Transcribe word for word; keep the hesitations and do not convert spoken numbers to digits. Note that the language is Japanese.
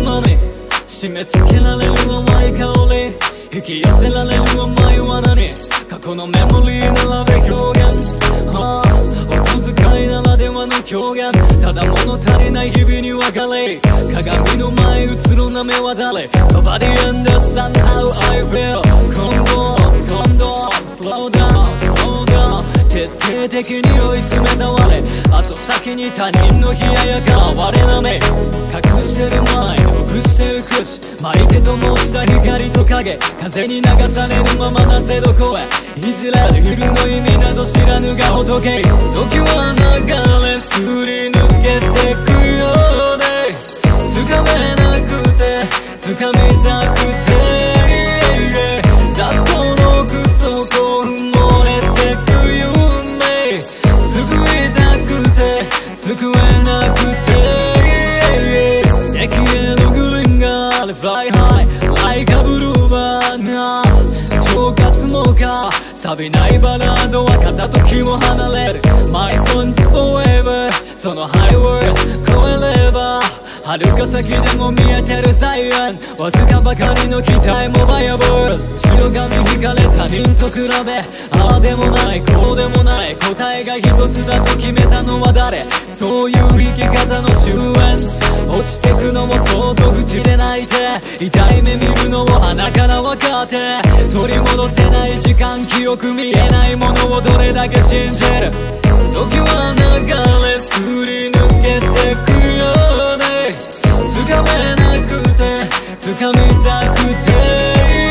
間に締め付けられる淡い香り、引き寄せられる甘い罠に過去のメモリー並べ表現、ああ音遣いならではの狂言、ただ物足りない日々に別れ、鏡の前映るな目は誰 Nobody understand how I feel。 今度今度 Slow down slow down、 徹底的に追い詰めた我、後先に他人の冷ややか我なめ、隠してる前に臆してゆくし、巻いてともした光と影、風に流されるままなぜどこへいずれる昼の意味など知らぬが仏、時は流れすり抜けてくようで、つかめなくてつかみたくて、ざっとの奥底埋もれてく夢、救いたくて救えなくて、駅へのグリーンがあれ Fly high like a blue banana、 超過スモーカー錆びないバラードは片時も離れる My son forever、 そのハイワード越えれば遥か先でも見えてるサイレン、わずかばかりの期待もバイアブル、後ろ髪引かれ他人と比べ、ああでもないこうでもない、答えが一つだと決めたのは誰、そういう生き方の終焉、落ちてくのも想像口で泣いて、痛い目見るのを鼻から分かって、取り戻せない時間記憶見えないものをどれだけ信じる、時は流れすり抜けてくようで、つかめなくてつかみたくて